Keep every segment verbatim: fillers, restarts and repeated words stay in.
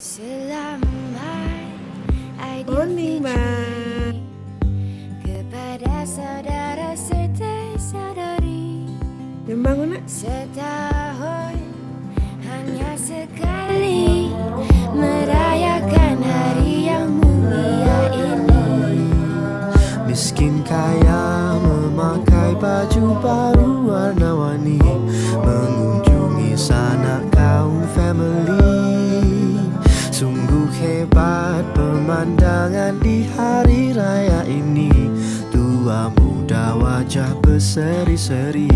Selamat Aidilfitri kepada saudara serta saudari. Yang bangun nak? Setahun hanya sekali merayakan hari yang mulia ini. Miskin kaya memakai baju baru warna-warni, mengunjungi sanak kaum family. Sungguh hebat pemandangan di hari raya ini. Tua muda wajah berseri-seri.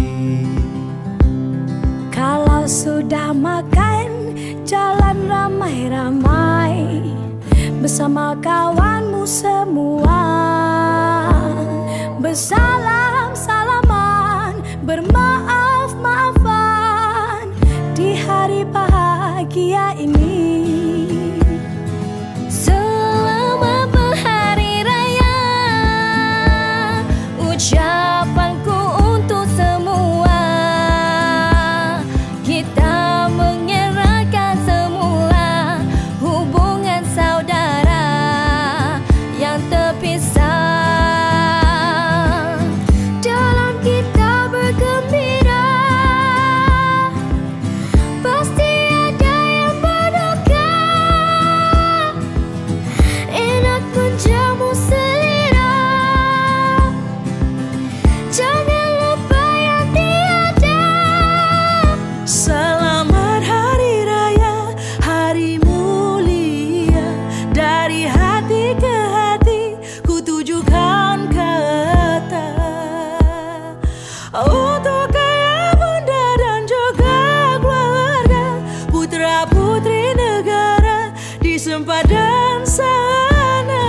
Kalau sudah makan, jalan ramai-ramai bersama kawanmu semua. Bersalam-salaman, bermaaf-maafan di hari bahagia ini. Selamat berhari raya, ucapanku untuk semua. Kita mengeratkan semula hubungan saudara yang terpisah. Dalam kita bergembira, pasti ada yang berduka. Enak menjamu selera, jangan lupa yang tiada. Selamat hari raya, hari mulia. Dari hati ke hati ku tujukan kata untuk ayah, bunda dan juga keluarga, putra putri negara di sempadan sana.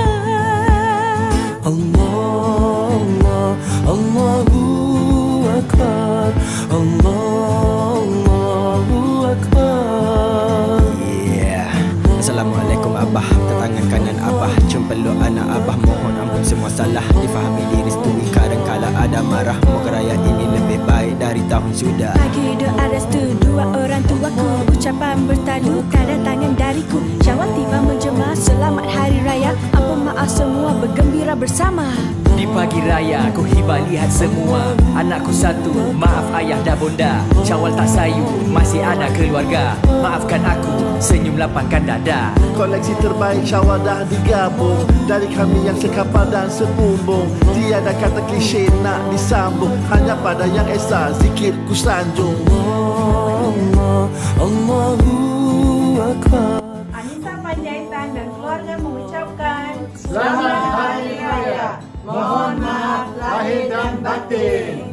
Allah, Allah, Allahu Akbar, Allah, Allahu Akbar. Yeah. Assalamualaikum Abah, tangan kanan Abah, cium peluk anak Abah. Mohon ampun semua salah, difahami diri setui kadang-kala ada marah. Moga raya ini lebih baik dari tahun sudah. Pagi doa restu dua orang tuaku, ucapan bertadu tanda tangan dariku. Syawal tiba menjema, selamat hari raya. Apa maaf semua bergembira bersama. Di pagi raya ku hibah lihat semua anakku satu, maaf ayah dan bunda. Syawal tak sayu, masih ada keluarga. Maafkan aku, senyum lapangkan dada. Koleksi terbaik Syawal dah digabung dari kami yang sekapal dan sebumbung. Tiada kata klise nak disambung, hanya pada yang esa zikir ku sanjung. Allah, Allahu Akbar. Anissa Panjaitan dan keluarga mengucapkan Selamat Hari Raya. Mohon maaf lahir dan batin.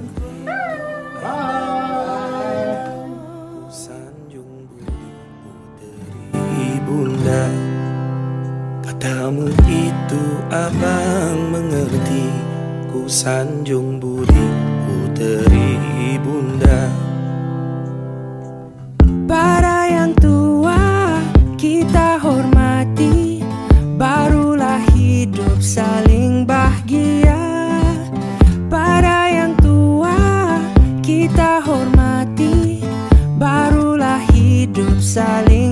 Bye. Sanjung budi puteri ibunda, katamu itu abang mengerti. Ku sanjung budi puteri ibunda. Para yang tua kita hormati, barulah hidup saling bahagia. Para yang tua kita hormati, barulah hidup saling